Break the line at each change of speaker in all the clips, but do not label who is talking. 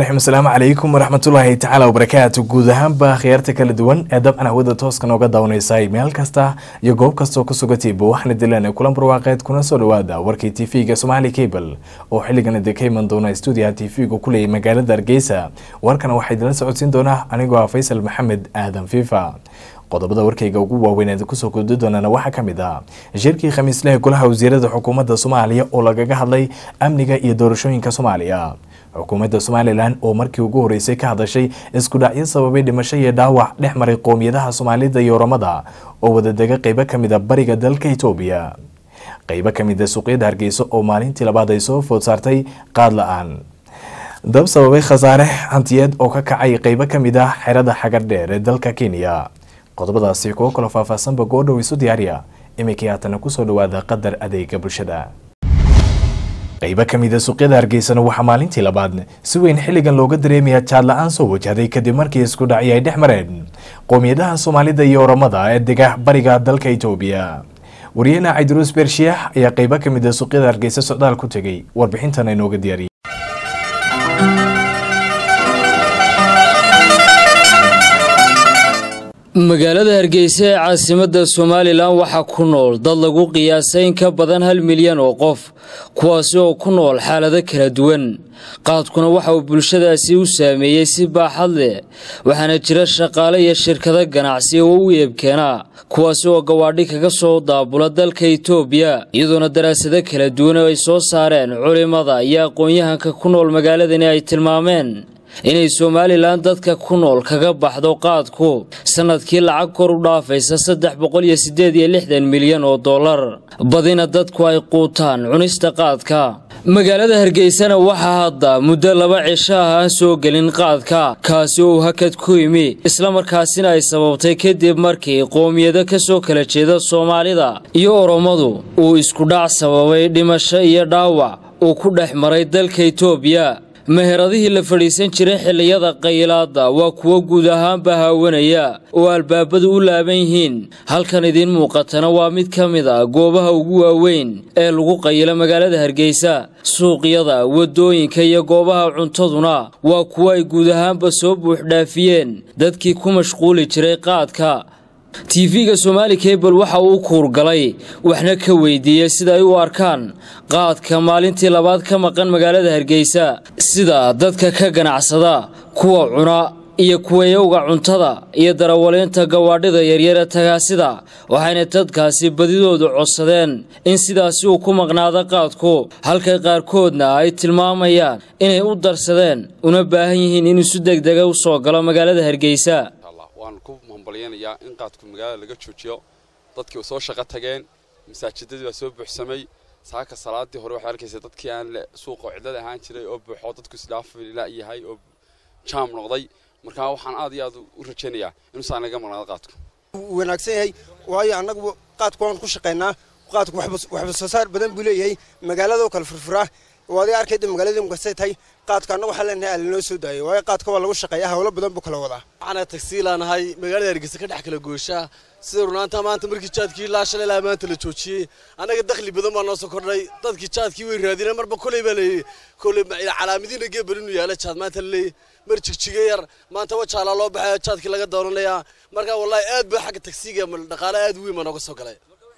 مرحبا السلام عليكم ورحمة الله تعالى وبركاته جودهان بخيارتك كالدوان أدب أنا هودا توسك نوغا داونيساي ميل كاستا يقوب كاستو كسوغتي بوحنا دلاني كولان برواقيت كنا سولوادا وركي تيفيغا سومالي كيبل oo xilligan idinka iman doona studio TV-ga kulay magaalada Hargeysa warkan waxay idin socodsiin doonaa anigoo Faysal Maxamed Aadan Fifa qodobada warkayga ugu waaweyn ee ku soo gudbi doonana waxa kamid ah shirkii khamiislaha golaha wasiirada xukuumadda Soomaaliya oo lagaga hadlay amniga iyo doorashooyinka Soomaaliya xukuumadda Somaliland oo markii ugu horeysay ka hadashay isku dhacyo sababay dhimasho iyo dhaawac dhex maray qoomiyadaha Soomaalida iyo Oromada oo wada dega qayb kamid ah bariga dalka Itoobiya qayb kamid ah suuqyada Hargeysa oo maalintii labaad ay soo food saartay qaad la'aan dab sababay khasaare hantiyeed oo ka kacay qayb kamid ah xirada xagar dheer ee dalka Kenya qodobadaasi kuwa kala faahfaahsan bagoodhow isu diyaariya imikii haatan ku soo dhawaada qadar adeega bulshada qayb kamid ah suuqyada Hargeysa waxa maalintii labaad si weyn xilligan looga dareemayaa jaad la'aan soo wajahday kadib markii isku dhacay ay dhex mareen qoomiyadaha Soomaalida iyo Oromada ee dega bariga dalka Itoobiya wariyana Idris Bershiah ayaa qayb kamid ah suuqyada Hargeysa socdaal ku tagay warbixintan ay nooga diyaariyay
magaalada Hargeysa ee caasimadda Somaliland waxa ku nool dad lagu qiyaasay in ka badan 1 milyan oo qof kuwaas oo ku nool xaalado kala duwan qaadkuna waxa uu bulshadaasi u saameeyay si baaxad leh waxaana jira shaqaale iyo shirkado ganacsi oo u iibkeena kuwaas oo gawaadhi kaga soo daabula dalka Itoobiya iyadoo daraasado kala duwan ay soo saareen culimada iyo aqoon-yahanka ku nool magaaladani ay tilmaameen inay Somaliland dadka ku nool kaga baxdo qaadku sanadkii lacag kor u dhaafaysa 368 milyan oo dollar badina dadku ay quutaan cunista qaadka magaalada Hargeysa waxa hadda muddo 2 cisho ah soo galin qaadka kaasi oo hakad ku yimi isla markaasina ay sababtay kadib markii qoomiyada ka soo kala jeeda Soomaalida iyo Oromadu uu isku dhac sababay dhimasho iyo dhaawac oo ku dhex maray dalka Itoobiya meheradihii la fadhiisan jiray xilliyada qaylaada waa kuwa guud ahaan bahaawanaya oo albaabadu u laaban yihiin halkan idin muuqatana waa mid kamid ah goobaha ugu waaweyn ee lagu qaylo magaalada Hargeysa suuqyada wadooyinka iyo goobaha cuntaduna waa kuwa ay guud ahaanba soo buux dhaafiyeen dadkii ku mashquuli jiray qaadka TV-ga Somali Cable waxa uu kuurgalay waxna ka weydiiyay sida ay u arkaan qaadka maalintii labaad ka maqan magaalada Hargeysa sida dadka ka ganacsada kuwa cuna iyo kuwayowga cuntada iyo darawaliinta gawaadhida yaryar ee tagaasida waxayna dadkaasi badidoodu codsadeen in sidaasi uu ku maqnaado qaadku halka qaarkoodna ay tilmaamayaan inay u darsadeen una baahan yihiin in isu degdeg u soo galo magaalada Hargeysa
balyanaya in qaadku magaalada laga joojiyo dadkii soo shaqo tageen masaajidada waa soo buuxsamay saaka salaadii hore waxa arkaysa dadkii aan suuqa cidlada ahaan jiray oo buuxo dadku isdhaafila yahay oo jaam noqday marka waxaan aad iyo aad u rajaynayaa inuu saan laga maqnaado qaadku
wanaagsan yahay waayo anagu qaadku waan ku shaqeynaa qaadku waxba soo saar badan buu leeyahay magaalada oo kala furfuraa waadi arkayda magaalada muqasay tahay qaadka anagu waxa leenahay aan loo soo daayo waayo qaadka waa lagu shaqeeyaa hawlo badan buu kala wadaa
ana tagsiilaanahay magaalada Hargeysa ka dhex kala goosha sida runaanta maanta markii jaadkii la shalay la maanta la joojiyay anaga dakhli badan baa noo soo kordhay dadkii jaadkii way raadinay marba kulay baa leeyay kulay calaamadiina geebalinu yaala jaad maanta leey mar jigjiga yar maanta wajaala loo baxay jaadkii laga doonanayaa marka wallahi aad baa xagga tagsiga dhaqaale aad weyn ma nooga soo galay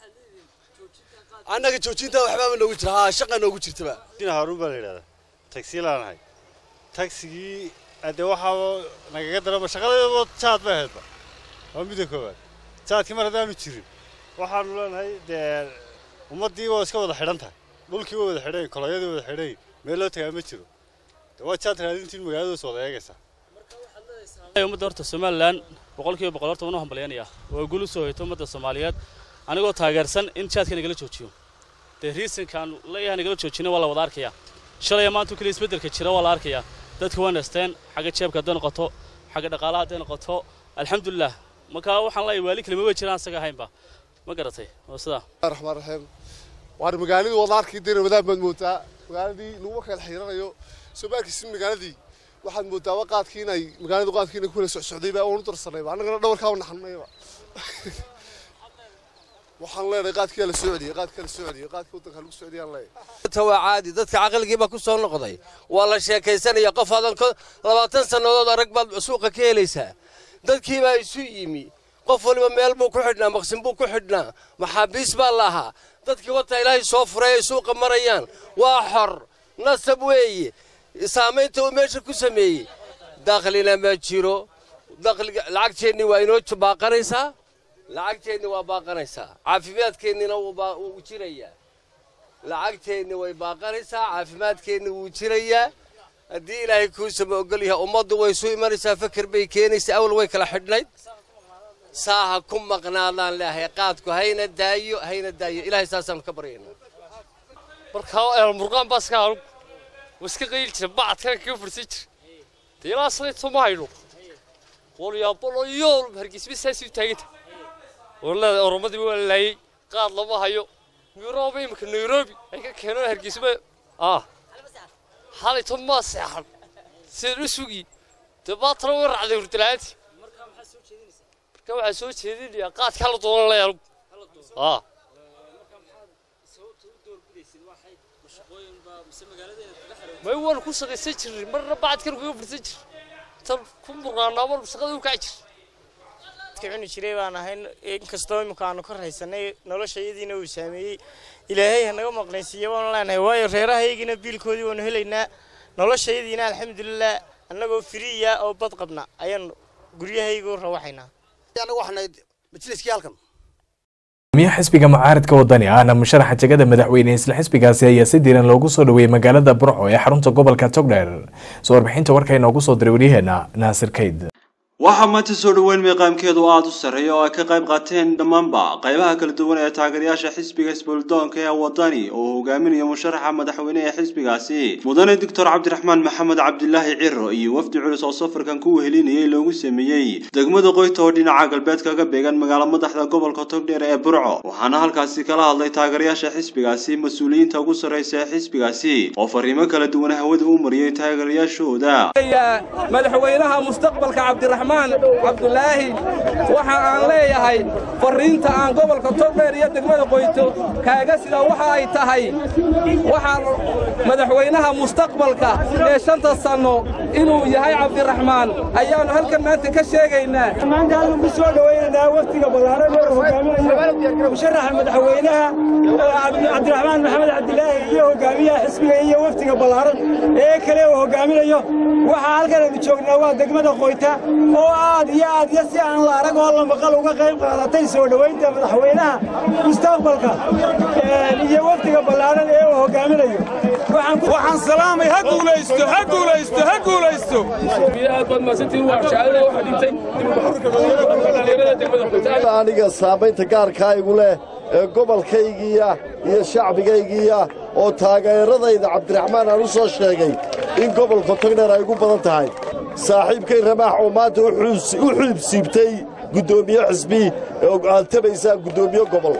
anaga joojinta waxba noogu jira shaqa noogu jirtaba
Harun baa leeyahay tagsiilaanahay tagsigii ade waxa naga darama shaqadeedu jaad baa heedba waa mid koowaad jaadkii mar hadaan u jirin waxaan leenahay ummadii waa iska wada xidhan tahay dhulkii waa wada xidhay koloyadii wada xidhay meel loo tagaa ma jiro waa jaad raadintii magaalada soo eegaysa
marka waxa la leeyahay ummadda horta Somaliland 100% horta wana hambalyanaya waa guul soo hayto ummadda Soomaaliyeed anigoo taageersan in jaadka nagala joojiyo reason kan leeyahay nagala joojina waa la wada arkaya shalay maanta kaliya isbedelka jira waa la arkaya dadku waan nasteen xaga jeebka haday noqoto xaga dhaqaalaha haday noqoto alxamdulillah marka waxaan la iwaali kalima way jiraan saga haynba ma garatay oo sida
rahmaan rahiim waar magaaladu wada arkay deerbadaan bad mootaa magaaladii lagu kala xiriirayo Soomaalkiisa magaaladii waxaan moodaa waqadkiina ay magaaladu qaadkiina ku kala socday baa oo darsanay anagana dhawarka u naxnayba waxaan leenahay qaadkii la Sacuudiga qaadka waddanka lagu Sacuudiyaan leeyahay
tawa caadi dadka aqalkiiba ku soo noqday waa la sheekaysanaya qof adan 20 sanadood arag baad suuqa ka helaysaa dadkii baa isu yimi qof waliba meel buu ku xidhnaa maqsin buu ku xidhnaa maxaabiis baa lahaa dadkii wata ilaahay soo furay suuqa marayaan waa xor nasab weeye saameynta uu meesha ku sameeyay daaqlina ma jiro daaqliga lacagteeni waa inoo baaqanaysaa lacagteeni waa baaqanaysaa caafimaadkeenina wuu jirayaa lacagteeni way baaqanaysaa caafimaadkeeni wuu jirayaa haddii ilaahay kuu sama ogol yahay ummaddu way soo imanaysaa fakar bay keenaysaa awal way kala xidhnayd saaha ku maqnaadaan leeyahay qaadku hayna daayo ilaahay saasaan ka baryaynaa
markaa murqaan baaska iska qayl jira bacadkan ka fursan jira ilaa sayto ma hayno qolyaaboloyool hargeysba saasi u taaganta walaal oromadii waa laayay qaad lama hayo Nairobi ay ka keeneen hargeysba xalay tuma saxan sidoo sugi tabaatro waracday urtalaati marka waxa soo jeedinaya qaad kala doonan la yaalo ما هو الكوسة يسجل مرة بعد كانوا يقول يسجل تكون مرة أول بسقط وكاجر
كمان شري أنا هين كستوي مكانه كره سنة نلا شيء دينه وسامي إلهي هنا مقنسية ولا نهواي غيره هيجينا بالكودي ونهلنا نلا شيء دينه الحمد لله أنا جو فرية أو بتقبنا أيان قريه هيجور روحنا
يعني وحنا بتجلس كيالكم
miya xisbiga mucaaradka wadani ahna musharaxa jagada madaxweyne isla xisbigaasi ayaa si diiran loogu soo dhaweeyay magaalada Burco ee xarunta gobolka Togdheer soo warbixinta warka inoogu soo diray wariyaheena Naasir Kayd
waxa maanta soo dhaweyn miiqaamkeedu aad u sareeyo oo ay ka qayb qaateen dhammaanba qaybaha kala duwan ee taageerayaasha xisbiga isbuldoonka ee wadani oo hogaaminaya musharaxa madaxweyne ee xisbigaasi mudane Dr. Cabdiraxmaan Maxamed Cabdilaahi Ciro iyo wafdi culus oo safarkan ku wehelinayay loogu sameeyay degmada Qoyto oo dhinaca galbeedka ka beegan magaalada madaxda gobolka Togdheer ee Burco waxaana halkaasi kala hadlay taageerayaasha xisbigaasi mas'uuliyiinta ugu sareysa ee xisbigaasi oo fariimo kala duwan hawada u mariyay taageerayaashooda
madaxweynaha mustaqbalka Cabdiraxmaan عبد الله waxaan leeyahay fariinta aan gobolka Togdheer iyo degmada Qoyto kaaga sida waxa ay tahay waxaan madaxweynaha mustaqbalka ee 5 sano inuu yahay Cabdiraxmaan ayaan halkan maanta ka sheegaynaa maanta aan ku soo dhaweynaa waqtiga balaaran ee hogaaminaya musharaxa madaxweynaha Cabdiraxmaan Maxamed Cabdilaahi iyo hogaamiyaha xisbiga iyo waqtiga balaaran ee kale uu hogaaminayo waxa halkan u joognaa waa degmada Qoyto oo aad iyo si aan la arag oo la maqal uga qayb qaadatay soo dhaweynta madaxweynaha mustaqbalka iyo waqtiga balaaran ee uu hogaaminayo waxaan salaamay ha guulaysto aad bad maasantiin waa shacada waxa dhintay
aniga saameynta gaarka igu leh gobolkaygiya iyo shacbigaygiya oo taageeradayda Cabdiraxmaan aan u soo sheegay in gobolka Togdheer ay ugu badan tahay saaxiibkay Ramaax oo maanta u xiibsiibtay gudoomiye xisbi oo aaltabaysa gudoomiye gobol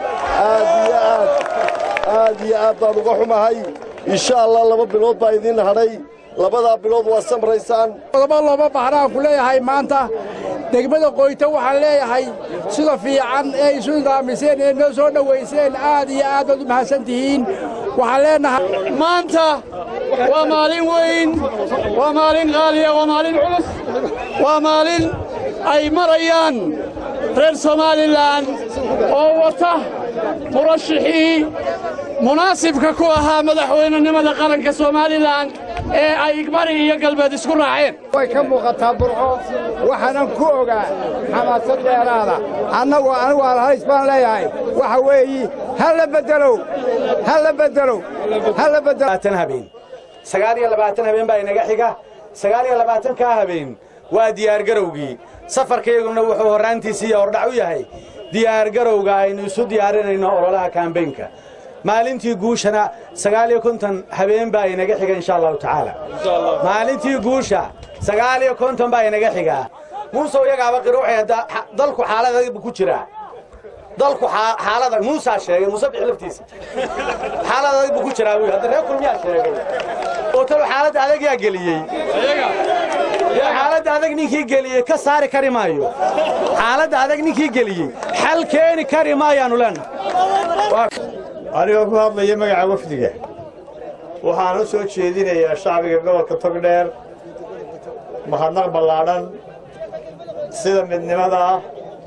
aad iyo aad baan uga xumahay insha Allah 2 bilood baa idin hadhay 2 bilood waa samraysaan
laba baxraan ku leeyahay maanta degmada Qoyto waxaan leeyahay sida fiican ee isu nidaamiseen ee noo soo dhaweyseen aad iyo aad u mahadsantihiin waxaan leenahay
maanta waa maalin weyn waa maalin qaali ah waa maalin culus waa maalin ay marayaan reer Somaliland oo wata murashixii munaasibka ku ahaa madaxweynenimada qaranka Somaliland ee ay bari iyo galbeed isku raaceen
way ka muuqataa Burco waxaan ku ogaa xamaasad dheeraada anigu aan hays baan leeyahay waxa weeyi hal bedelo
habeen 29 habeen baa inaga xiga 29 ka habeen waa diyaar garowgii safarkeeguna wuxuu horaantiisii hordhac u yahay diyaar garowga aynu isu diyaarinayno ololaha kaambeynka maalintii guushana 59 habeen baa inaga xiga insha Allah taala maalintii guusha 59 baa inaga xiga Muuse iyagaaba qiruucay dalku xaalada ku jira dalku xaalada Muuse sheegay Muuse bixilaftiisa xaalada ku jira hadda reer kulmiya sheegay oo tal xaalada adag yaa galiyay xaalada adag ninkii galiyay ka saari kari maayo xaalada adag ninkii galiyay xal keeni kari maayaanu leenahay
anigoo ku hadlaya magaca wafdiga waxaan u soo jeedinayaa shacbiga gobolka Togdheer mahadnaq ballaadhan sida midnimada ah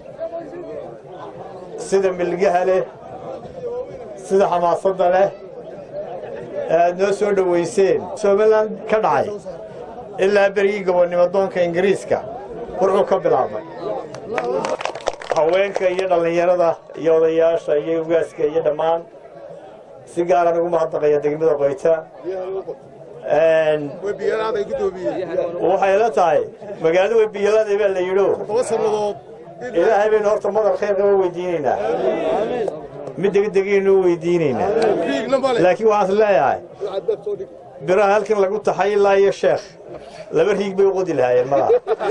sida milgaha leh sida xamaasadda leh aad noo soo dhoweyseen Somaliland ka dhacay ilaa berigii gobonnimo doonka Ingiriiska wuxuu ka bilaabmay haweenka iyo dhalinyarada iyo odayaasha iyo ugaaska iyo dhammaan si gaar ah ugu mahadnaqaya degmada Qoyta waxay la tahay magaalada Webiyaalaad ee la yidho ilaahay baynu horta madal khayr qaba weydiinaynaa mid degdegiinu weydiinaynaa laakiin waxaan leeyahay biraha halkan lagu taxay ilaa iyo sheekh laba riig bay u qodi lahaayeen malaha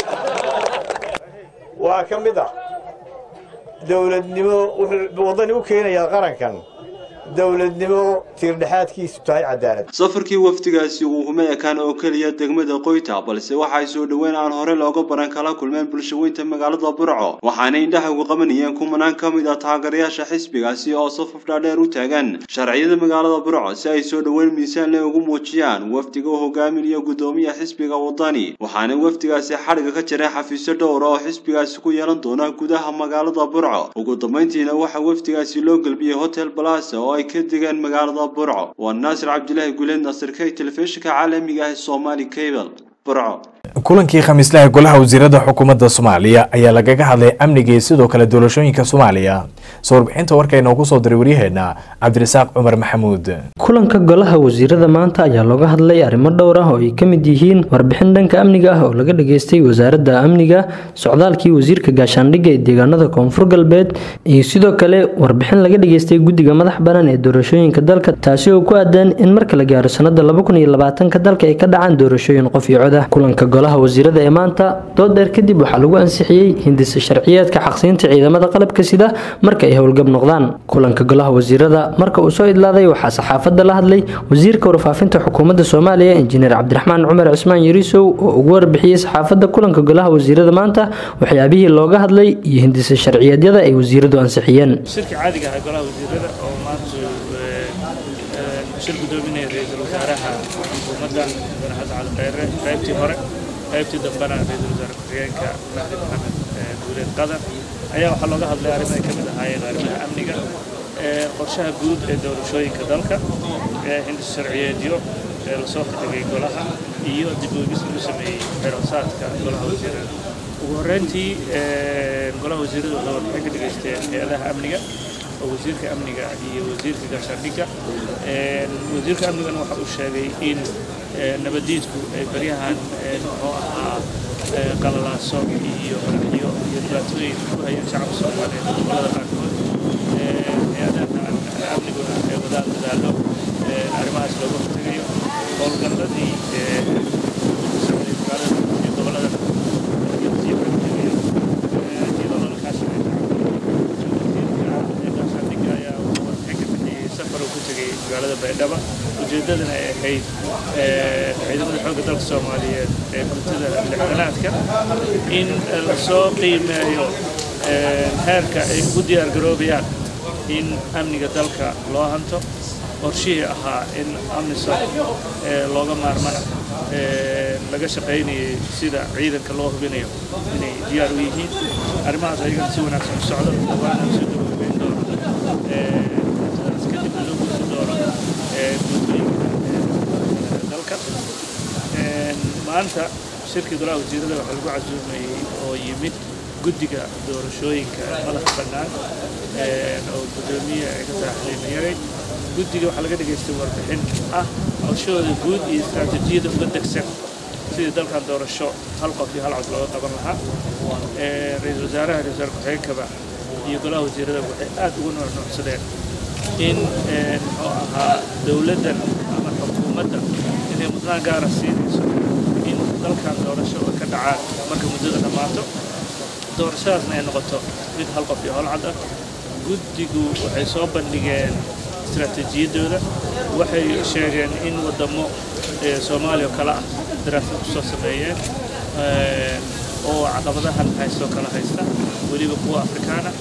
waa ka mid ah dawladnimo wadani u keenaya qarankan dawladnimo tiirdhaxaadkiisu tahay cadaalad
safarkii waftigaasi uu humay kan oo kaliya degmada Qoyta balse waxa ay soo dhaweyn aan hore looga baran kala kulmeen bulshooyinka magaalada Burco waxaana indhaha ugu qabanayeen kumanaan kamid ah taageerayaasha xisbigaasi oo safaf dhaadheer u taagan sharciyada magaalada Burco si ay soo dhaweyn miisaan leh ugu muujiyaan waftiga hogaaminaya gudoomiyaha xisbiga wadani waxaana waftigaasi xariga ka jiray xafiisyo dhowr oo xisbigaasi ku yeelan doona gudaha magaalada Burco ugu dambeyntiina waxa waftigaasi loo galbiyay Hotel Plaza oo ay ka degan magaalada Burco والناصر عبد الله يقولون ناصر كي تلفزيون عالمي Somali Cable Burco
kulankii khamiislaha golaha wasiirada xukuumadda Soomaaliya ayaa lagaga hadlay amniga sidoo kale doorashooyinka Soomaaliya warbixinta warka inoo soo diray wariyaheena Cabdirasaaq Cumar Maxamuud
kulanka golaha wasiirada maanta ayaa looga hadlay arrimo dhowr ah oo ay kamid yihiin warbixin dhanka amniga ah oo laga dhageystay wasaaradda amniga socdaalkii wasiirka gaashaandhigga ee deegaanada Koonfur Galbeed iyo sidoo kale warbixin laga dhageystay guddiga madax banaan ee doorashooyinka dalka taasi oo ku aadan in marka la gaaro sanadda 2020 ka dalka ay ka dhacaan doorashooyin qof iyo cod ah kulanka golaha wasiirada ee maanta dood dheer kadib waxa lagu ansixiyay hindisa sharciyeedka xaqsiinta ciidamada qalabka sida marka ay howlgab noqdaan kulanka golaha wasiirada marka uu soo idlaaday waxa saxaafadda la hadlay wasiirka warfaafinta xukuumadda Soomaaliya injineer Cabdiraxmaan Cumar Cismaan Yarisow oo ugu warbixiyay saxaafadda kulanka golaha wasiirada maanta waxyaabihii looga hadlay iyo hindisa sharciyeedyada ay wasiiradu ansixiyeen
shirka caadiga ah golaha wasiirada oo maanta shir gudoominaya ra'iisul wasaaraha xukuumadda Madaxweyne Cali Khayre qaybtii hore qaybtii dambana ra'iisul wasaare ku-xigeenka Mahdi Maxamed Guuleed Qadar ayaa waxaa looga hadlay arrimaha ka mid ahaayeen arrimaha amniga qorshaha guud ee doorashooyinka dalka hindis sharciyeedyo la soo xigay golaha iyo dib u eegis lagu sameeyay xiroosaadka golaha wasiirada ugu horreyntii golaha wasiirada waxay ka dhageysteen hay'adaha amniga oo wasiirka amniga iyo wasiirka gaashaandhigga wasiirka amnigana waxa uu sheegay in nabadiidku ay baryahan muxuu ahaa qalalaaso iyo qaraxyo iyo dhibaatooyin ku hayaan shacabka Soomaaliyeed gobolada qaarkood hay'adaha amniguna ay wadaan dadaalo arrimahaas looga hortagayo howlgalladii gobolada magaalada Baydhabo ujeedadana ay ahayd ciidamada xoogga dalka Soomaaliyeed ee guutada lixdanaadka in la soo qiimeeyo heerka ay u diyaar garoobayaan in amniga dalka loo hanto qorshihii ahaa in amniso looga maarmana laga shaqaynayay sida ciidanka loo hubinayo inay diyaar u yihiin arrimahaas ayagana si wanaagsan u socdo waana soo dhaweyn doono dalka maanta shirkii golaha wasiirada waxaa lagu casuumayay oo yimid guddiga doorashooyinka madaxa bannaan oo gudoomiye ay ka taxliima yaray guddiga waxaa laga dhageystay warbixin ah qorshahooda guud iyo istaraatiijiyada uga degsan sidii dalkan doorasho hal qof iyo hal cod looga qaban lahaa ra'iisul wasaaraha ra'iisul wasaare ku-xigeenkaba iyo golaha wasiirada waxay aad ugu nuucnuucsadeen in muxuu ahaa dowladdan ama xukuumadda inay mudnaan gaara siinayso in dalkan doorasho ka dhacaan marka muddada dhammaato doorashadaasna ay noqoto mid hal qof iyo hal cad ah guddigu waxay soo bandhigeen istaraatiijiyadooda waxay sheegeen in waddamo Soomaaliya kala ah daraasad ku soo sameeyeen oo caqabadahan haystoo kala haysta weliba kuwa Afrikaana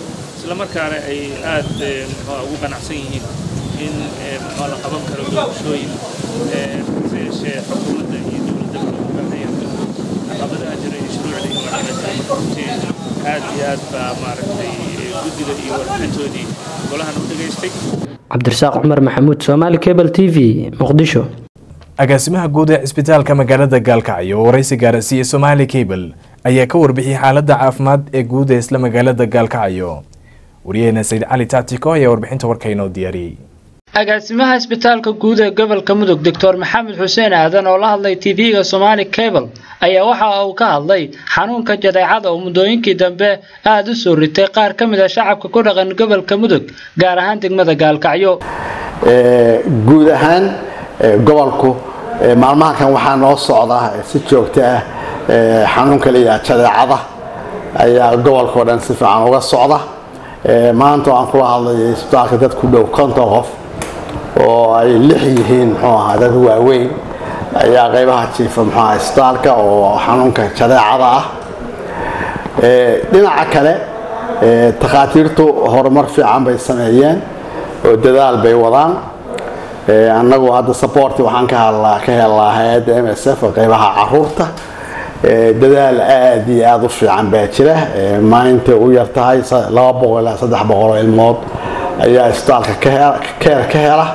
isla markaana ay aad ugu ganacsan yihiin in la qaban karo doorashooyin sida xukuumadda iyo dowladda loogu baahanyahay caqabadaha jira iyo shuruucda iyo waxyaalaha aad iyo aad baa maaragtay guddiga iyo warbixintoodii golahan u dhageystay.
cabdirasaaq cumar maxamuud Somali Cable TV Muqdisho.
agaasimaha guud ee isbitaalka magaalada Gaalkacyo oo waraysi gaarsiiyay Somali Cable ayaa ka warbixiyay xaaladda caafimaad ee guud ee isla magaalada Gaalkacyo. wariyayna Said Ali Taatiko ayaa warbixinta warkayno diyaariyay.
agaasimaha isbitaalka guud ee gobolka Mudug Dr. Maxamed Xuseen Aadan oo la hadlay TV-ga Somali Cable ayaa waxa uu ka hadlay xanuunka jadeecada oo muddooyinkii dambe aad u soo ritay qaar ka mid ah shacabka ku dhaqan gobolka Mudug gaar ahaan degmada Gaalkacyo.
guud ahaan gobolku maalmaha kan waxaa noo socda si joogto ah xanuunka la jadeecada ayaa gobolka oo dhan si fiican uga socda. maanta aan kula hadlay isbitaalka dad ku dhow 50 qof oo ay lix yihiin dad waaweyn ayaa qaybaha jiifa isbitaalka oo xanuunka jadeecada ah. dhinaca kale takhaatiirtu horumar fiican bay sameeyeen oo dadaal bay wadaan. annagu hadda support waxaan ka helnaa hay'adda MSF qaybaha caruurta. dadaal aad iyo aad u fiican baa jira. maalinta u yartahay 200 ilaa 300 ilmood ayaa isbitaalka ka hela.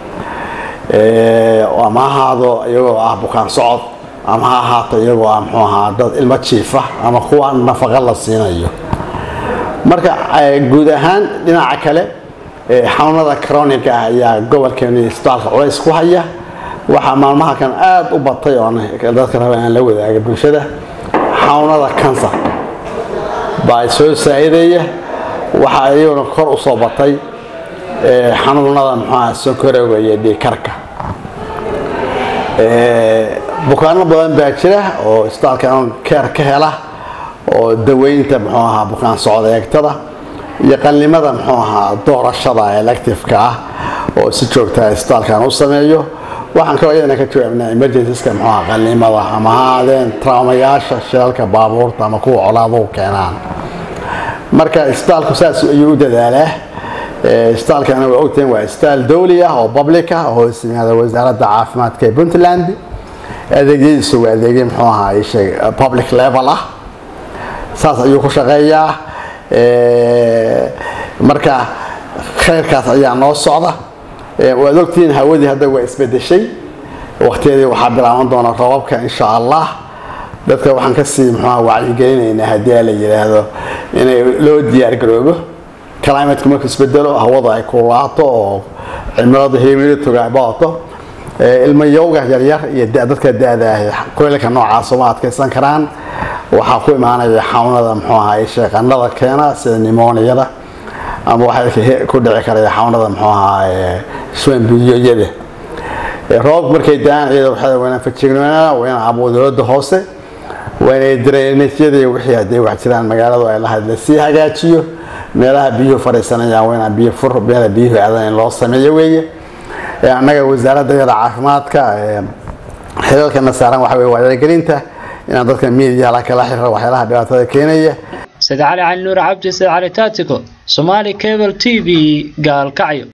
ama ahaado iyagoo ah bukaan socod ama ha ahaato iyagoo ah dad ilmo jiifa ama kuwa nafaqo la siinayo. marka guud ahaan dhinaca kale xanuunada chronic ah ayaa gobolkeena isbitaalka culays ku haya. waxaa maalmaha kan aad u batay oo dadka raba in la wadaago bulshada xanuunada cancer baa soo saacideeya. waxaa iyaguna kor u soo batay xanuunada sonkorowga iyo dhiigkarka. bukaano badan baa jira oo isbitaalka care ka hela oo daweynta bukaan socod eegtada iyo qallimada doorashada elective-ka ah oo si joogta ah isbitaalkan u sameeyo. waxaan kaloo iyadana ka jawaabnaa emergencies-ka qallimada ama haadeen traumayaasha shilalka baabuurta ama kuwa colaaduhu keenaan. marka isbitaalku saas ayuu u dadaalaa. isbitaalkana waa ogtahay waa isbitaal dawli ah oo public ah oo hoosyimaada wasaaradda caafimaadka ee Puntland. adeegyadiisu waa adeegyo public level ah. saas ayuu ku shaqeeyaa. marka khayrkaas ayaa noo socda. waad ogtiin hawadii hadda waa isbedeshay. waqtiyadii waxaa bilaaban doona roobabka insha Allah. dadka waxaan ka sii wacyigelinaynaa haddii la yiraahdo inay loo diyaar garoobo climate markuu isbedelo hawada ay kulaato oo cimiladu humidity ay baato. ilma yowga yaryar iyo dadka daada kuleelka noocaas oo adkaysan karaan waxaa ku imaanaya xanuunada shaqanada keena sida pneumonia ama waxay ku dhici karaya xanuunada swan biyoyada. roob markay daan iyada waxay weynaan fajignaa weyn abuudooda hoose weynay drainage-yada wixii haday wax jiraan magaaladu ay lahayd la sii hagaajiyo. meelaha biyo fariisanayaan weyn biyo fur meelaha biyo aadan loo sameeyo weeye. annaga wasaaradda caafimaadka xeelka saaran waxa weeye wacyigelinta in dadka media la kala xiriiro waxyaalaha dhibaatada keenaya.
Said Ali Nuur Cabdi, Said Ali Taatiko, Somali Cable TV, Gaalkacyo.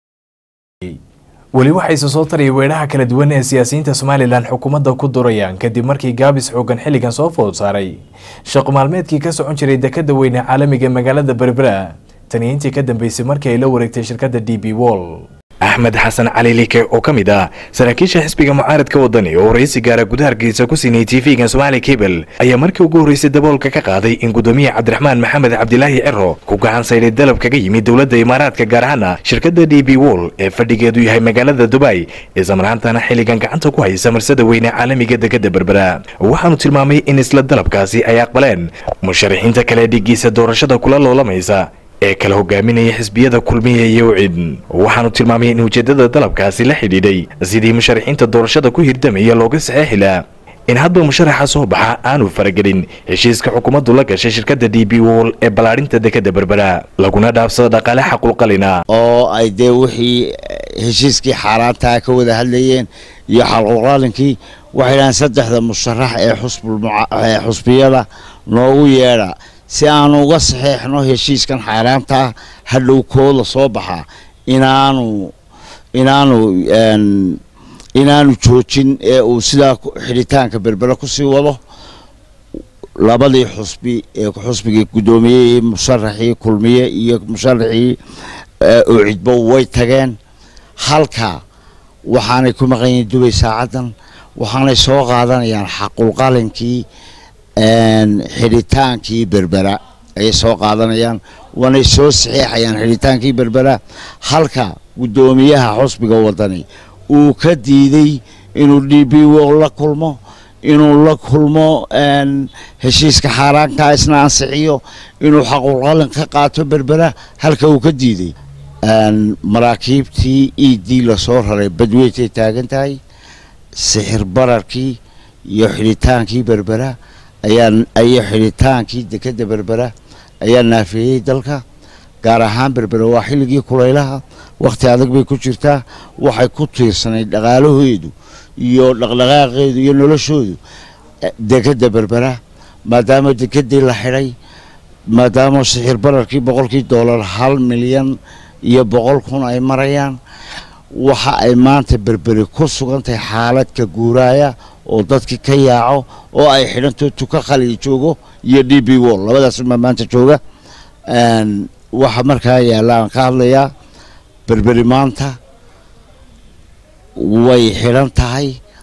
weli waxay soo tariyay weeraha kala duwan ee siyaasiyiinta Somaliland xukuumadda ku durayaan kadib markii gaabis xoogan xilligan soo food saaray shaqo maalmeedkii ka socon jiray dekada weyne caalamiga magaalada Berbera tani intii ka dambeysay markii ay la wareegtay shirkadda DP World. أحمد حسن علي ليكي oo kamid ah saraakiisha xisbiga mucaaradka wadani oo ra'iisul gaara gudaha Hargeysa ku siinay TV-ga Somali Cable ayaa markii ugu horeysay daboolka ka qaaday in gudoomiye Cabdiraxmaan Maxamed Cabdilaahi Ciro ku gacan sayray dalab kaga yimid dawladda Imaaraadka gaar ahaan shirkadda DP World ee fadhigeedu yahay magaalada Dubai ee zamanaantana xilligan gacanta ku haysa marsada weyne caalamiga dekada Berbera. waxaanu tilmaamay in isla dalabkaasi ay aqbaleen musharaxiinta kale dhigiisa doorashada kula loolamaysa ee kala hogaaminaya xisbiyada kulmiye iyo cid. waxaanu tilmaamay in ujeedada dalabkaasi la xidhiidhay sidii musharaxiinta doorashada ku hirdamaya looga saxeexilaa in hadba musharaxa soo baxa aanu faragelin heshiiska xukuumaddu la gashay shirkadda DP World ee balaarinta dekada Berbera laguna dhaafsado dhaqaale xaqul qalina
oo ay wixii heshiiskii xaaraanta ka wada hadlayeen iyo xaqul qalinkii waxay saddexda musharax ee xusbiyada noogu yeedha si aanu uga saxeexno heshiiskan xaaraanta hadhow kooda soo baxa inaanu joojin ee uu sidaa xidhitaanka berbera kusii wado labadii xusbi ee xusbigii gudoomiyey musharaxii kulmiye iyo musharaxii ucidbo way tageen halka waxaanay ku maqan yihiin Dubay saacadan waxaanay soo qaadanayaan xaqul qalinkii xidhitaankii berbera ay soo qaadanayaan wanay soo saxeexayaan xidhitaankii berbera halka gudoomiyaha xusbiga wadani uu ka diiday inuu DBO la kulmo inuu la kulmo heshiiska xaaraanka isna ansixiyo inuu xaqul qalin ka qaato berbera halka uu ka diiday maraakiibtii ED la soo raray badweynay taagan tahay sixir bararkii iyo xidhitaankii berbera ayaa xidhitaankii dekada berbera ayaa naafiyey dalka gaar ahaan berbera waa xilligii kulaylaha waqti adag bay ku jirtaa waxay ku tiirsanay dhaqaalahoodu iyo dhaqdhaqaaqeedu iyo noloshoodu dekada berbera maadaama dekadii la xidhay maadaama sixir bararkii $100 1 milyan iyo 100,000 ay marayaan waxa ay maanta berberi ku sugan tahay xaalad ka guuraaya oo dadkii ka yaaco oo ay xidhanto tuka khali joogo iyo DBO labadaas ma maanta jooga waxa markaa yaalaan ka hadlayaa berberi maanta way xidhan tahay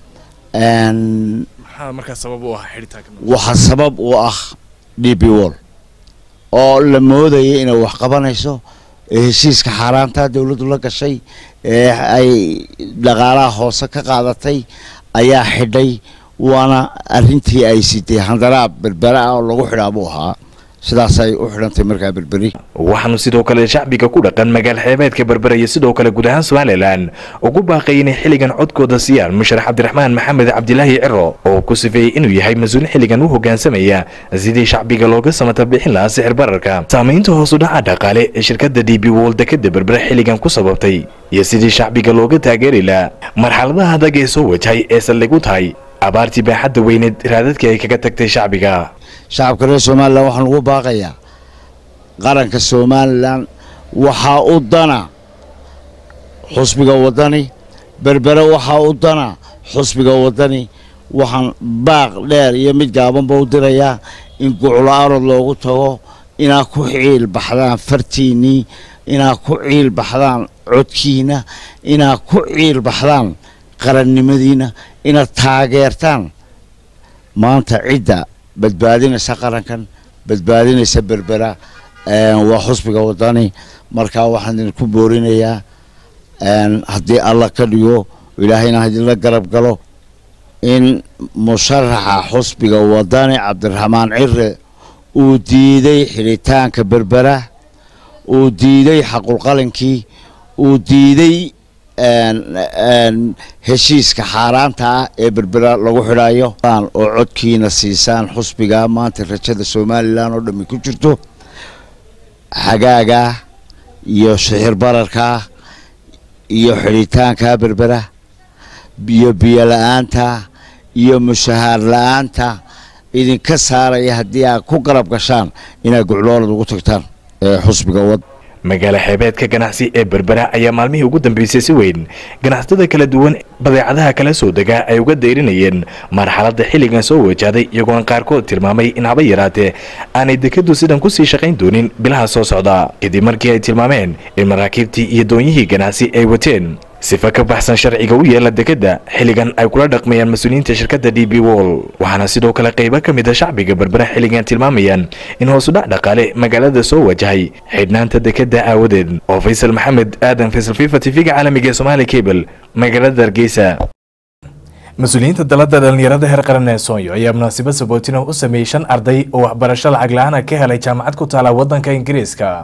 markaa sabab u ah xidhitaanka
waxa sabab u ah DBO oo la moodayay inay wax qabanayso heshiiska xaaraanta dawladdu la gashay ee ay dhaqaalaha hoose ka qaadatay ayaa xidhay waana arrintii ay sitay handaraab berbera oo lagu xidhaa buu ahaa sidaas ay u xidhantay markaa berberi
waxaanu sidoo kale shacbiga ku dhaqan magaal xeebeedka berbera iyo sidoo kale guud ahaan Soomaaliland ugu baaqay inay xilligan codkooda siiyaan musharax Cabdiraxmaan Maxamed Cabdilaahi Ciro oo ku sifeeyay inuu yahay mas'uul xilligan u hoggaansamaya sidii shacbiga looga samata bixin lahaa sicir bararka saamaynta hoos u dhaca dhaqaale ee shirkadda DP World dekada berbera xilligan ku sababtay iyo sidii shacbiga looga taageeri lahaa marxaladaha adag ee soo wajhay ee saldhig u tahay abaartii baaxadda weyneed raadadkii ay kaga tagtay shacbiga
shacabka reer Soomaaliland waxaan ugu baaqayaa qaranka Soomaaliland waxa uu dana xusbiga wadani berbera waxa uu dana xusbiga wadani waxaan baaq dheer iyo mid gaaban buu dirayaa in guculaarad loogu tago inaa ku ciil baxdaan fartiini inaa ku ciil baxdaan codkiina inaa ku ciil baxdaan qarannimadiina ina taageertaan maanta cidda badbaadinaysa qarankan badbaadinaysa berbera waa xusbiga wadani marka waxaan ku boorinayaa haddii alla ka dhigo ilaahayna hadii la garab galo in musharaxa xusbiga wadani Cabdiraxmaan Ciro uu diiday xiritaanka berbera uu diiday xaqul qalinkii uu diiday heshiiska xaaraanta ee berbera lagu xidhayo oo codkiina siisaan xusbiga maanta rajada Soomaaliland oo dhammi ku jirto xagaaga iyo sicir bararka iyo xidhitaanka berbera biyo la'aanta iyo mushahar la'aanta idinka saaraya haddii aad ku garab gashaan inaad gucloolad ugu tagtaan xusbiga wad
magaala xeebeedka ganacsi ee berbera ayaa maalmihii ugu dambeysay si weyn ganacsatada kala duwan badeecadaha kala soo dega ay uga dayrinayeen marxaladda xilligan soo wajahday iyagoo qaarkood tilmaamay in haba yaraatee aanay dekadu sidan ku sii shaqayn doonin bilaha soo socda kadib markii ay tilmaameen in maraakiibtii iyo doonyihii ganacsi ay wateen sifa ka baxsan sharciga u yeela dekada xilligan ay kula dhaqmayaan mas'uuliyiinta shirkadda DP World waxaana sidoo kale qaybo ka mid ah shacbiga berbera xilligan tilmaamayaan in hoos u dhac dhaqaale magaalada soo wajahay xidhnaanta dekada aawadeed oo Faysal Maxamed Aadan Faysal FIFA TV-ga caalamiga ee Somali Cable magaalada Hargeysa mas'uuliyiinta dalada dhalinyarada heer qaran ee Soomaaliya ayaa munaasabad sabootina u sameeyay 5 arday oo waxbarasho lacag la'aan ka helay jaamacad ku taala wadanka Ingiriiska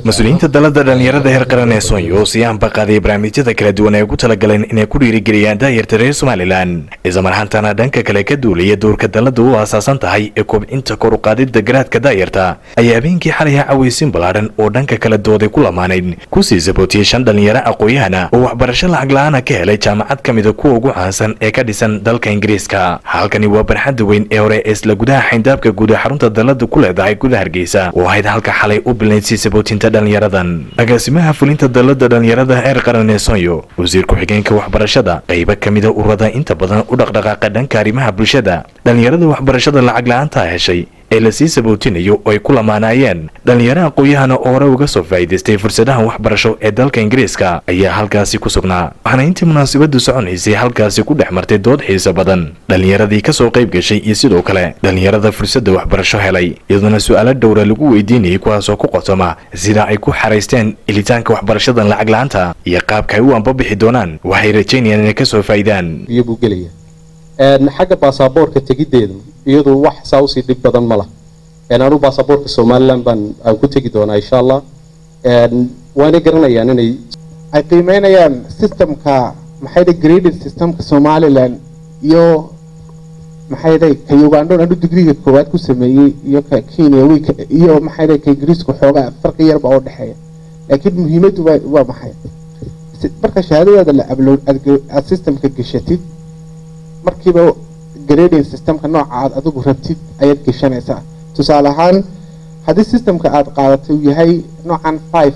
mas-uuliyiinta dalada dhalinyarada heer qaran ee Soomaaliya oo siyaanba qaaday barnaamijyada kala duwan ee ugu talagaleen inay ku dhiirigeliyaan daayirta reer Somaliland isla markaana dhanka kale ka duulaya doorka dalada u aasaasan tahay ee kobcinta kor u qaadida garaadka daayirta ayaa habeenkii xalay cawaysin balaaran oo dhanka kala dooday ku lamaanayn ku sii sabootiyay 5 dhalinyaro aqoon-yahana oo waxbarasho lacag la'aan ka helay jaamacad kamid ah kuwa ugu caansan ee ka dhisan dalka Ingiriiska. halkani waa barxadda weyn ee hore ee isla gudaha xindaabka guud xarunta dalada ku leedahay gudaha Hargeysa oo ahayd halka xalay u bilaysay sabootinta dhalinyaradan. agaasimaha fulinta dalada dhalinyarada heer qaran ee Soomaaliya wasiir ku-xigeenka waxbarashada qayb kamid ah ururada inta badan u dhaqdhaqaaqa dhanka arrimaha bulshada dhalinyarada waxbarashada lacag la'aanta heshay ee la sii sabootinayo oo ay ku lamaanayeen dhalinyaro aqoon-yahana oo hore uga soo faa'iideystay fursadaha waxbarasho ee dalka Ingiriiska ayaa halkaasi ku sugnaa. waxaana intii munaasabadu soconaysay halkaasi ku dhex martay dood xiiso badan dhalinyaradii ka soo qayb gashay iyo sidoo kale dhalinyarada fursada waxbarasho helay iyaduna su'aalo dhowr lagu weydiinayay kuwaas oo ku qotoma sida ay ku xareysteen ilitaanka waxbarashada lacag la'aanta iyo qaabka ay u anbabixi doonaan waxay rajaynayaan inay ka soo faa'iidaan.
iyagu gelaya xagga baasaboorka tegideedu iyadu wax saawsi dib badan ma laha anu baasaboorka Somaliland aan ku tegi doonaa insha Allah waana garanayaan inay
ay qiimeynayaan systemka maxay graded systemka Somaliland iyo maxay ka Uganda oo digriga koowaad ku sameeyay iyo ka Kenya iyo maxay ka Ingiriiska xoogaa farqi yar baa u dhaxeeya laakiin muhiimadu waa maxay marka shahaadada la upload systemka gashatid markiiba grading systemka nooca aad adigu rabtid ayaad gashanaysaa. tusaale ahaan haddii systemka aad qaadatay uu yahay noocan 5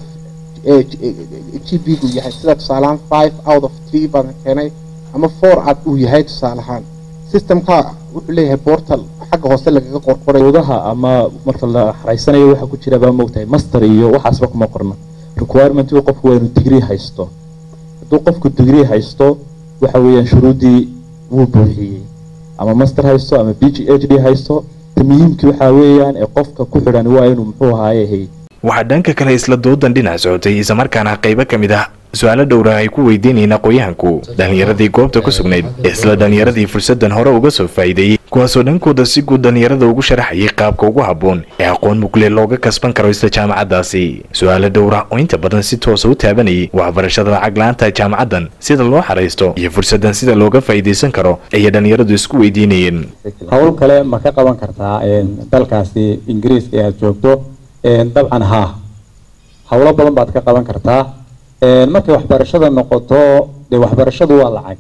GB uu yahay sida tusaale ahaan 5 out of 3 baan keenay ama 4 aad uu yahay tusaale ahaan systemka wuxuu leeyahay portal xagga hoose lagaga qorqoray
wadaha ama marka la xareysanayo waxa ku jira baa moogtahay master iyo waxaasba kuma qorna requirement uu qofku waa inuu degree haysto. hadduu qofku degree haysto waxa weeyaan shuruudii wuu buuxiyey ama master haysto ama PhD haysto muhiimkii waxa weeyaan ee qofka ku xidhan waa inuu muxuu ahaayay.
waxa dhanka kale isla doodan dhinac socotay isla markaana qayb kamid ah su'aalo dhowr ay ku weydiinayeen aqoon-yahanku dhalinyaradii goobta ku sugnayd isla dhalinyaradii fursadan hore uga soo faa'iideeyay kuwaasoo dhankooda si guud dhalinyarada ugu sharaxayay qaabka ugu habboon ee aqoon mugle looga kasban karo isla jaamacadaasi. su'aalo dhowr oo inta badan si toos u taabanayay waxbarashada lacag la'aanta jaamacadan sida loo xareysto iyo fursadan sida looga faa'iideysan karo ay dhalinyaradu isku weydiinayeen.
hawl kale ma ka qaban kartaa dalkaasi Ingiriiska ee aad joogto dabcan hawlo badan baad ka qaban kartaa markay waxbarashada noqoto de waxbarashadu waa lacag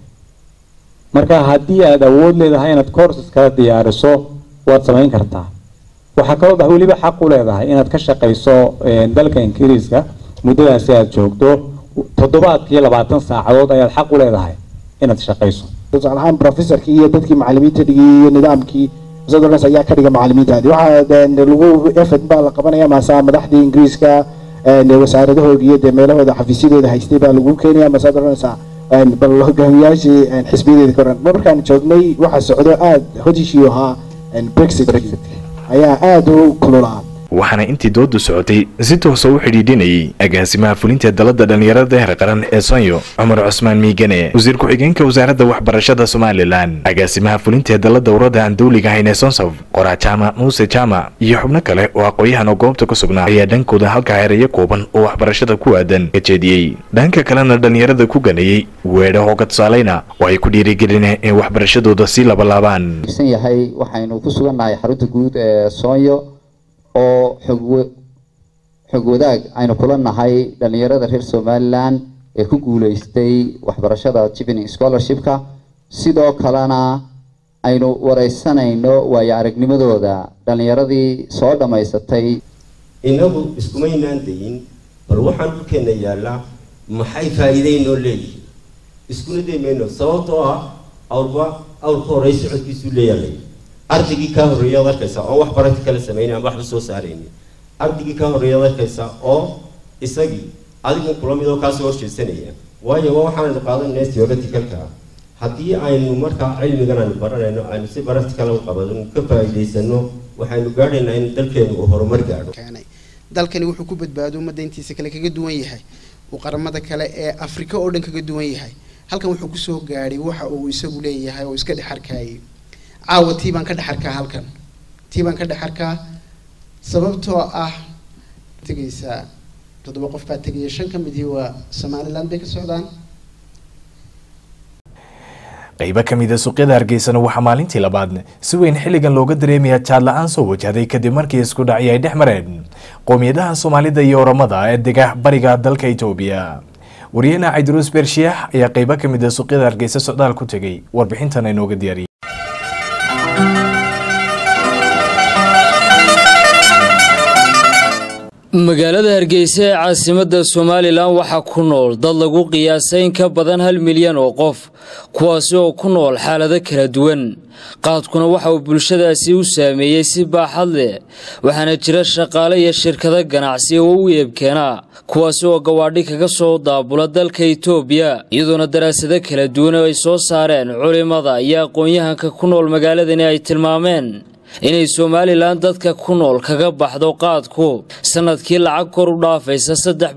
marka haddii aad awood leedahay inaad courses kala diyaariso waad samayn kartaa. waxaa kaloo weliba xaq u leedahay inaad ka shaqayso dalka Ingiriiska muddadaasi aad joogto toddobaadkii 20 saacadood ayaad xaq u leedahay inaad shaqayso.
tusaale ahaan professorkii iyo dadkii macallimiinta dhigay iyo nidaamkii sadornas ayaa ka dhiga macallimiintaadi waxa lagu effort baa la qabanaya maasaa madaxdii Ingiriiska wasaaradahooda iyo meelahooda xafiisyadooda haystay baa lagu keenaya masadornas bal hogaamiyaashii xisbiyadeeda koran markaan joognay waxa socdo aad hodishii ahaa Brexit ayaa aad u kululaa.
waxaana intii doodu socotay si toos ah u xidhiidhinayay agaasimaha fulinta dalada dhalinyarada heer qaran ee Soomaaliya Cumar Cusmaan Miigane wasiir ku-xigeenka wasaaradda waxbarashada Somaliland agaasimaha fulinta dalada ururada aan dawliga ahayn ee Sonsaf Qoraa Jaama Muuse Jaama iyo xubno kale oo aqoon-yahan oo goobta ku sugnaa ayaa dhankooda halka heeraya kooban oo waxbarashada ku aadan ka jeediyay. dhanka kalena dhalinyarada ku ganayay weedho oo ka tusaalayna oo ay ku dhiirigelinayaan in waxbarashadooda si laban
yahay waxaynu ku sugannahay xarunta guud ee Soomaaliya oo xog wadaag aynu kula nahay dhalinyarada reer Somaliland ee ku guuleystay waxbarashada Chevening Scholarship-ka sidoo kalena aynu wareysanayno waayo aragnimadooda dhalinyaradii soo dhameysatay.
inagu iskuma inaandayin bal waxaan dhulkeena yaala maxay faa'iideynoo leeyihiin iskuna deemayno sababtoo ah awrka hore socodkiisu leeyahay ardigii ka horeeya arkaysa oo wax barati kala sameeyay ama wax soo saarayni ardigii ka horeeya arkaysa oo isagii adigu kula mid oo ka soo horjeesanaya waayo waxaan qaadanay theoretical-ka haddii aynu marka cilmigan aan baranayno aynu si practical u qabanno ka faa'iideysano waxaynu gaadhaynaa in dalkeenu uu horumar gaadho.
dalkani wuxuu ku badbaado umadayntiisa kale kaga duwan yahay oo qaramada kale ee Afrika oo dhan kaga duwan yahay. halkan wuxuu ku soo gaaray waxa uu isagu leeyahay oo iska dhaxarkaayay caawa tiibaan ka dhaxarkaa halkan tiibaan ka dhaxarkaa sababtoo ah tagaysa toddoba qof baa tegaya 5 ka mid waa Somaliland bay ka socdaan
qaybo ka mid ah suuqyada Hargeysa waxa maalintii labaad si weyn xilligan looga dareemayaa jaad la'aan soo wajahday kadib markii isku dhacay ay dhexmareen qoomiyadaha Soomaalida iyo Oromada ee degax bariga dalka Itoobiya wariyana Idris Bershiah ayaa qaybo ka mid ah suuqyada Hargeysa socdaal ku tagay warbixintan ay nooga diyaariyay
magaalada Hargeysa ee caasimadda Soomaaliland waxa ku nool dad lagu qiyaasay in ka badan 1 milyan oo qof kuwaas oo ku nool xaalado kala duwan qaadkuna waxa uu bulshadaasi u saameeyay si baaxad leh waxaana jira shaqaale iyo shirkado ganacsi oo u iibkeena kuwaas oo gawaadhi kaga soo daabula dalka Itoobiya iyadoo daraasado kala duwan ay soo saareen culimada iyo aqoon-yahanka ku nool magaaladani ay tilmaameen inay Somaliland dadka ku nool kaga baxdo qaadku sanadkii lacag kor u dhaafaysa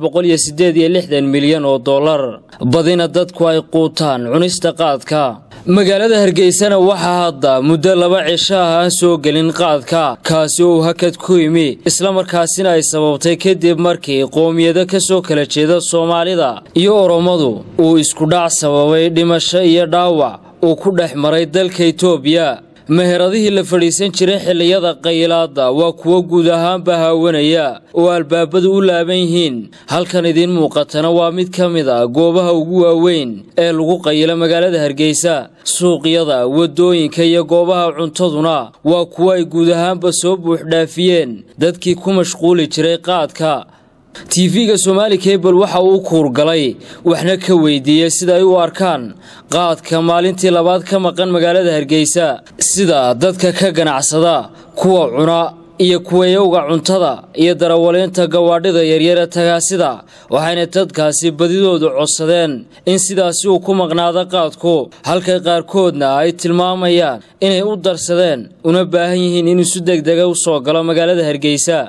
368 milyan oo dollar badina dadku ay quutaan cunista qaadka magaalada Hargeysa waxa hadda muddo 2 cisho ah soo galin qaadka kaasi oo hakad ku yimi isla markaasina ay sababtay kadib markii qoomiyada ka soo kala jeeda Soomaalida iyo Oromadu uu isku dhac sababay dhimasho iyo dhaawac oo ku dhex maray dalka Itoobiya meheradihii la fadhiisan jiray xilliyada qaylaada waa kuwa guud ahaan bahaawanaya oo albaabadu u laaban yihiin halkan idin muuqatana waa mid ka mid ah goobaha ugu waaweyn ee lagu qaylo magaalada Hargeysa suuqyada wadooyinka iyo goobaha cuntaduna waa kuwa ay guud ahaanba soo buux dhaafiyeen dadkii ku mashquuli jiray qaadka TV-ga Somali Cable waxa uu kuurgalay waxna ka weydiiyay sida ay u arkaan qaadka maalintii labaad ka maqan magaalada Hargeysa sida dadka ka ganacsada kuwa cuna iyo kuwa cuntada iyo darawaliinta gawaadhida yaryar ee tagaasida waxayna dadkaasi badidoodu codsadeen in sidaasi uu ku maqnaado qaadku halka qaarkoodna ay tilmaamayaan inay u darsadeen una baahan yihiin in isu degdeg u soo galo magaalada Hargeysa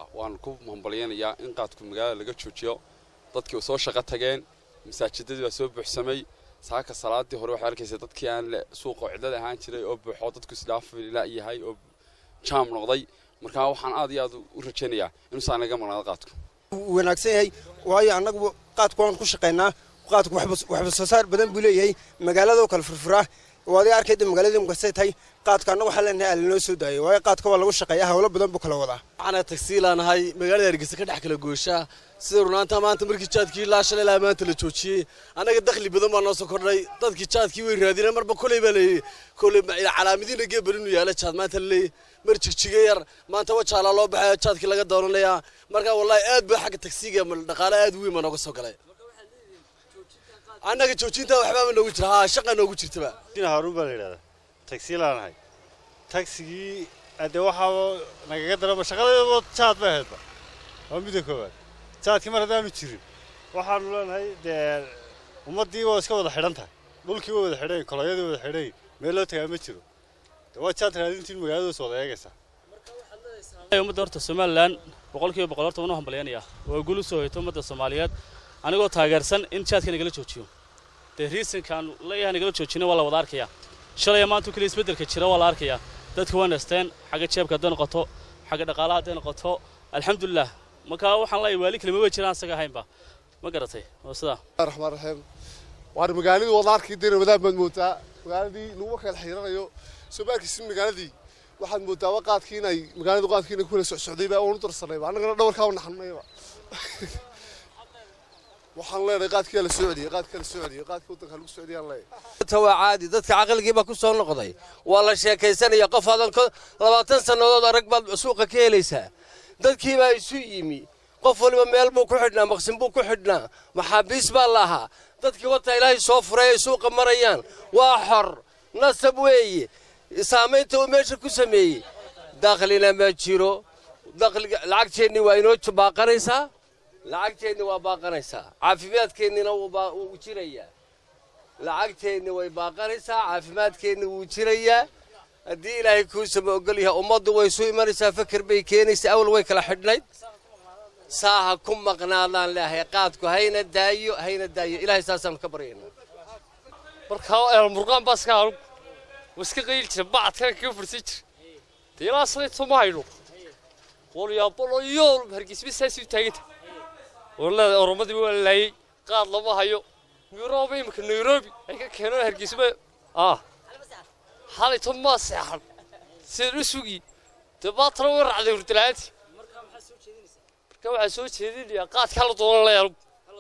in qaadku magaalada laga joojiyo dadkii soo shaqo tageen masaajidadii waa soo buuxsamay saaka salaadii hore waxa arkaysa dadkii aan suuqa cidada ahaan jiray oo buuxo dadku isdhaaf ilaa yahay oo jaam noqday marka waxaan aad iyo aad u rajaynayaa inuu saan laga maqnaado qaadku
wanaagsan yahay waayo anagu qaadku waan ku shaqeynaa qaadku waxba soo saar badan buu leeyahay magaalada oo kala furfura waad arkayda magaalada muqasay tahay qaadka anagu waxa leenahay noo soo daayay waayo qaadka waa lagu shaqeeyaa hawlo badan buu kala wadaa
ana tagsiilaanahay magaalada Hargeysa ka dhex kala goosha sida runaanta maanta markii jaadkii la shalay la maanta la joojiyay anaga dakhli badan baa noo soo kordhay dadkii jaadkii way raadinay marba kulay baa leeyay kulay calaamadiina geebarinu yaala jaad maanta leey mar jigjiga yar maanta wajaala loo baxay jaadkii laga doonanaya marka wallahi aad baa xagga tagsiga dhaqaale aad weyn ma nooga soo galay anaga joojinta waxba noogu jira shaqa noogu jirtaba
Harun baa leeyahay tagsiilaanahay tagsigii ade waxa naga daraba shaqadeedo jaad baa heedba oo mid koobaad jaadkii mar hadaan jirin waxaan leenahay ummadii waa iska wada xidhan tahay dhulkii waa wada xidhay koloyadii wada xidhay meel loo tagaa ma jiro waa jaad raadintii magaalada soo wadaagaysa
ummadda horta Somaliland boqolkiiba boqol horta una hambalyeynaya waa guul soo hayto ummadda Soomaaliyeed anigoo taageersan in jaadka nagala joojiyo reasonkan la yahay nagala joojino waa la wada arkaya shalay maanta kaliya isbedelka jira waa la arkaya dadku waa nasteen xaga jeebka haday noqoto xaga dhaqaalaha haday noqoto alxamdulillah marka waxaan la iwaali kalima way jiraan asaga haynba ma garatay oo sida
rahmaan rahiim waar magaaladu wada arkay dir wadaad moodaa magaaladii lagu kala xiriirayo Soomaalkiisa magaaladii waxaad moodaa waqadkiina ay magaaladu qaadkiina kula socday baa oo darsanay anagana dhawarka u naxnayba waxaan leeyahay qaadkii la Sacuudiga qaadkii wadanka lagu Sacuudiyaan leeyahay
tawa caadi dadka aqalkiiba ku soo noqday waa la sheekaysanaya qof adan 20 sanadood arag baad suuqa ka helaysaa dadkii baa isu yimi qof waliba meel buu ku xidhnaa maqsin buu ku xidhnaa maxaabiis baa lahaa dadkii wata Ilaahay soo furay suuqa marayaan waa xor nasab weeye saameynta uu meesha ku sameeyay daaqlina ma jiro daaqliga lacagteeni waa inoo baaqanaysaa lacagteeni waa baaqanaysaa caafimaadkeenina wuu jirayaa lacagteeni way baaqanaysaa caafimaadkeeni wuu jirayaa haddii Ilaahay kuu sama ogol yahay ummaddu way soo imanaysaa fakir bay keenaysaa awal way kala xidhnayd saaha ku maqnaadaan leeyahay qaadku hayna daayo Ilaahay saasaan ka baryaynaa
marka murqaan baaska waska qeyl jira bacadka ka fursi jira tilaasay tumayno qol ya bolo yool Hargeysa saasi taagay والله أورمدي ولا هي قاد لما هيو نيروبي يمكن نيروبي هيك كانوا هرجيس حالي ثم ساحل سير سوقي تبى تروح على ورتلاتي مركب حسوي شديد يا قاد كلا طول الله يا رب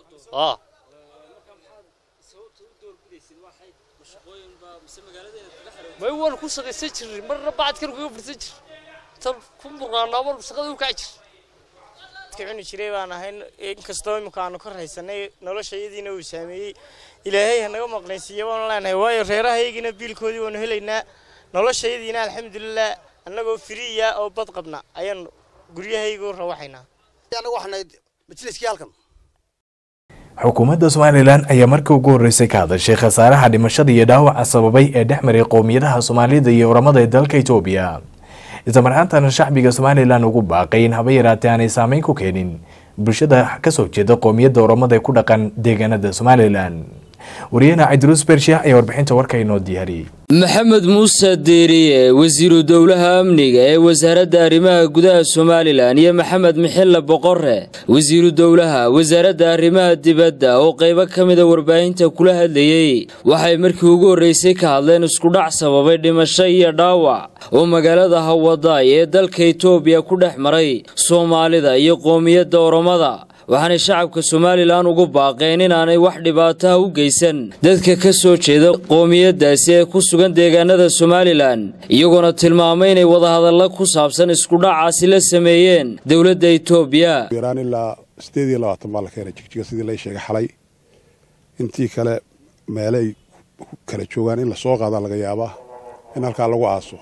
ما هو أنا كوسة سجر مرة بعد كده كيف سجر ترى كم مرة أول بس قدوا كاجر
كمان شري أنا هين إن كستوي مكانه كره سنة نلا شيء دينا وسامي إلى هي هنا مقنسية ولا أنا هواي غيرها هي جينا بالكودي ونهلنا نلا شيء دينا الحمد لله أنا جو فرية أو بتقبنا أيان قريه هي جو روحنا
أنا وحنا بتجلس كيالكم
xukuumadda Somaliland ayaa markii ugu horeysay ka hadashay khasaaraha dhimashada iyo dhaawaca sababay ee dhexmaray qowmiyadaha Soomaalida iyo Oromada ee dalka Itoobiya. Isla markaana shacbiga Somaliland ugu baaqay in haba yaraatee aanay saameyn ku keenin bulshada ka soo jeeda qowmiyadda Oromada ee ku dhaqan deegaanada Somaliland. wariyana Idris Pershiya ayaa warbixinta warka inoo diyaariyay.
محمد موسى ديري وزير دولها أمنية وزارة أريمها قدها سوماليلان يا محمد محل بقرة وزير دولها وزارة أريمها دبادة وقيبة كمدة وربعين تكلها اللي وحي مركوغو رئيسيك هالين اسكودع سبابي دمشايا داوع ومقالة هوضاي دالك إيتوبيا كودح مري سومالي دا يقومية دورمدا waxaana shacabka Somaliland ugu baaqeen in aanay wax dhibaato ah u geysan dadka ka soo jeeda qoomiyadaasi ee ku sugan deegaanada Somaliland iyagoo tilmaamay inay wada hadallo ku saabsan isku dhacaasi la sameeyeen dawladda Itoobiya
yaraan ilaa 28 maal keenay jigjiga sidii la sheegay xalay intii kale meelay kala joogan in la soo qaado laga yaabaa in halka lagu aaso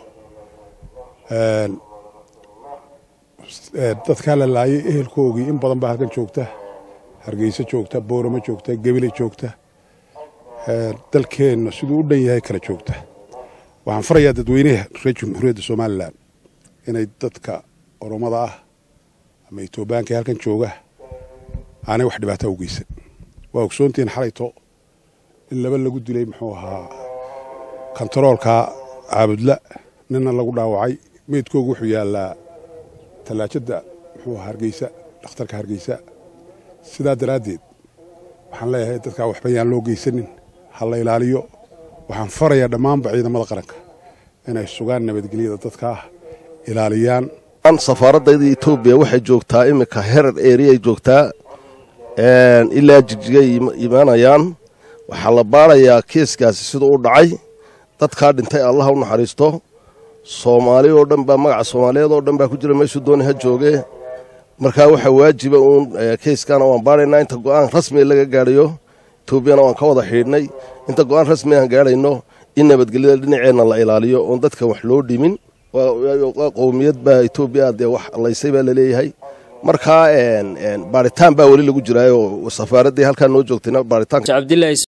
dadka la laayay ehelkoogii in badan baa halkan joogta Hargeysa joogta Boorama joogta Gabiley joogta dalkeena sidoo u dhan yahay kala joogta waxaan farayaa dadweynaha reer Jamhuuriyadda Somaliland inay dadka Oromada ah ama Itoobiyaanka halkan jooga aanay wax dhibaato u geysan waa ogsoontiin xalayto in laba lagu dilay muxuu ahaa kontaroolka Caabudla nina lagu dhaawacay meedkoogu wuxuu yaalaa talaajada wuxuu Hargeysa dhakhtarka Hargeysa sidaa daraadeed waxaan leeyahay dadka waxba yaan loo geysanin hal la ilaaliyo waxaan farayaa dhammaan ciidamada qaranka inay sugaan nabadgelyada dadka ilaaliyaan
an safaaradda Itoobiya waxay joogtaa imika Herer area ay joogtaa ilaa Jigjiga imaanayaan waxa la baarayaa kiiskaasi sidoo u dhacay dadka dhintay Allah u naxariisto Soomaali oo dhan baa magaca Soomaaliyeed oo dhan baa ku jira meesha doonay jooge marka waxa waajiba uun kiiskana waan baaraynaa inta go'aan rasmi laga gaarayo Itoobiyana waan ka wada xidhnay inta go'aan rasmi aan gaarayno in nabadgelyada dhinaceena la ilaaliyo oo dadka wax loo dhimin waa qowmiyad baa Itoobiya wax allaysay baa la leeyahay marka baaritaan baa wali lagu jiraayo safaaradii halka noo joogtayna baaritaanka